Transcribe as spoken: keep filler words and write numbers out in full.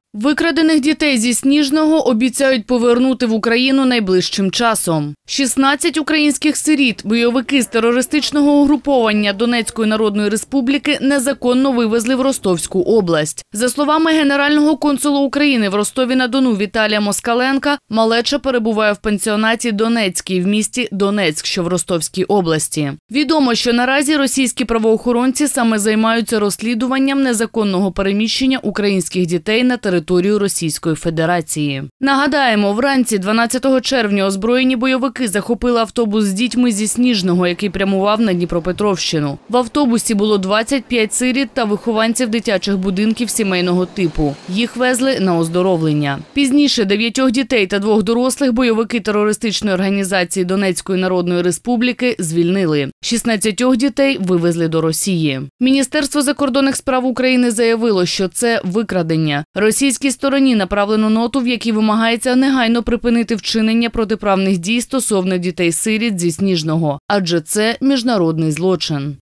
Викрадених дітей зі Сніжного обіцяють повернути в Україну найближчим часом. шістнадцять українських сиріт бойовики з терористичного угруповання Донецької Народної Республіки незаконно вивезли в Ростовську область. За словами генерального консула України в Ростові-на-Дону Віталія Москаленка, малеча перебуває в пансіонаті Донецький в місті Донецьк, що в Ростовській області. Відомо, що наразі російські правоохоронці саме займаються розслідуванням незаконного переміщення українських дітей на територію територію Російської Федерації. Нагадаємо, вранці дванадцятого червня озброєні бойовики захопили автобус з дітьми зі Сніжного, який прямував на Дніпропетровщину. В автобусі було двадцять п'ять сиріт та вихованців дитячих будинків сімейного типу. Їх везли на оздоровлення. Пізніше дев'ятьох дітей та двох дорослих бойовики терористичної організації Донецької Народної Республіки звільнили. шістнадцятьох дітей вивезли до Росії. Міністерство закордонних справ України заявило, що це викрадення. Російській стороні направлено ноту, в якій вимагається негайно припинити вчинення протиправних дій стосовно дітей-сиріт зі Сніжного, адже це міжнародний злочин.